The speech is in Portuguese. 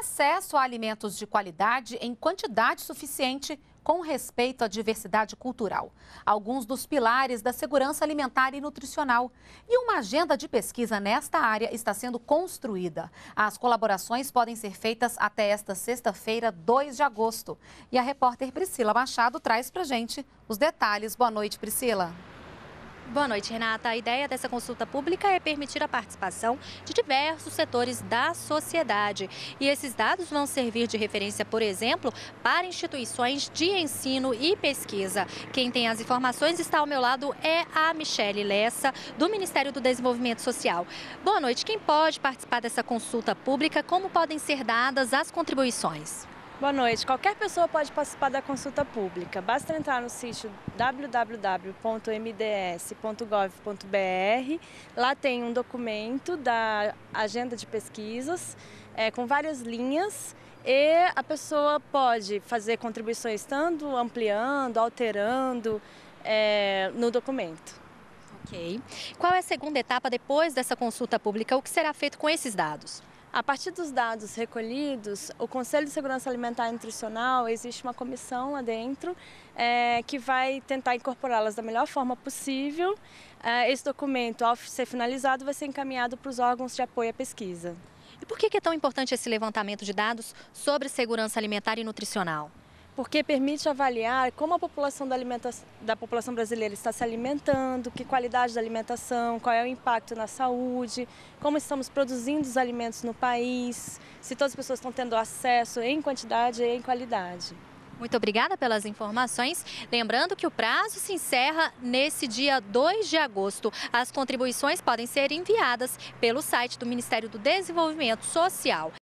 acesso a alimentos de qualidade em quantidade suficiente com respeito à diversidade cultural. Alguns dos pilares da segurança alimentar e nutricional. E uma agenda de pesquisa nesta área está sendo construída. As colaborações podem ser feitas até esta sexta-feira, 2 de agosto. E a repórter Priscila Machado traz pra gente os detalhes. Boa noite, Priscila. Boa noite, Renata. A ideia dessa consulta pública é permitir a participação de diversos setores da sociedade. E esses dados vão servir de referência, por exemplo, para instituições de ensino e pesquisa. Quem tem as informações está ao meu lado é a Michele Lessa, do Ministério do Desenvolvimento Social. Boa noite. Quem pode participar dessa consulta pública? Como podem ser dadas as contribuições? Boa noite. Qualquer pessoa pode participar da consulta pública. Basta entrar no sítio www.mds.gov.br. Lá tem um documento da agenda de pesquisas com várias linhas e a pessoa pode fazer contribuições tanto ampliando, alterando no documento. Ok. Qual é a segunda etapa depois dessa consulta pública? O que será feito com esses dados? A partir dos dados recolhidos, o Conselho de Segurança Alimentar e Nutricional, existe uma comissão lá dentro que vai tentar incorporá-las da melhor forma possível. Esse documento, ao ser finalizado, vai ser encaminhado para os órgãos de apoio à pesquisa. E por que é tão importante esse levantamento de dados sobre segurança alimentar e nutricional? Porque permite avaliar como a população da população brasileira está se alimentando, que qualidade da alimentação, qual é o impacto na saúde, como estamos produzindo os alimentos no país, se todas as pessoas estão tendo acesso em quantidade e em qualidade. Muito obrigada pelas informações. Lembrando que o prazo se encerra nesse dia 2 de agosto. As contribuições podem ser enviadas pelo site do Ministério do Desenvolvimento Social.